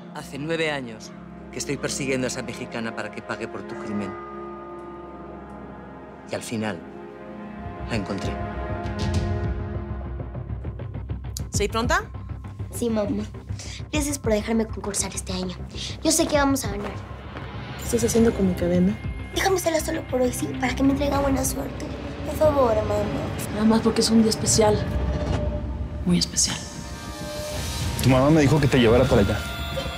Hace 9 años que estoy persiguiendo a esa mexicana para que pague por tu crimen. Y al final, la encontré. ¿Sí, pronta? Sí, mamá. Gracias por dejarme concursar este año. Yo sé que vamos a ganar. ¿Qué estás haciendo con mi cadena? Déjame hacerla solo por hoy, sí, para que me traiga buena suerte. Por favor, mamá. Nada más porque es un día especial. Muy especial. Tu mamá me dijo que te llevara para allá.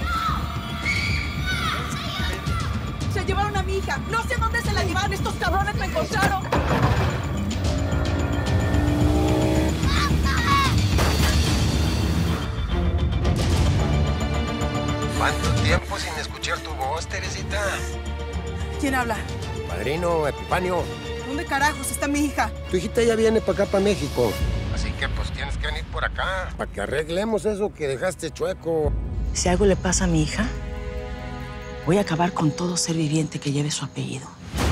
Se llevaron a mi hija. No sé dónde se la llevaron. Estos cabrones me encontraron. ¿Cuánto tiempo sin escuchar tu voz, Teresita? ¿Quién habla? Padrino, Epifanio. ¿Dónde carajos está mi hija? Tu hijita ya viene para acá, para México. Así que pues tienes que venir por acá, para que arreglemos eso que dejaste chueco. Si algo le pasa a mi hija, voy a acabar con todo ser viviente que lleve su apellido.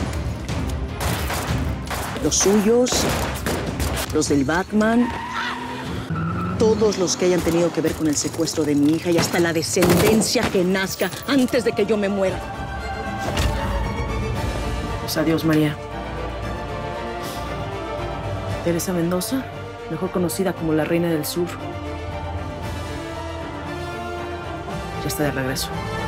Los suyos, los del Batman, todos los que hayan tenido que ver con el secuestro de mi hija y hasta la descendencia que nazca antes de que yo me muera. Pues adiós, María. Teresa Mendoza, mejor conocida como la Reina del Sur, ya está de regreso.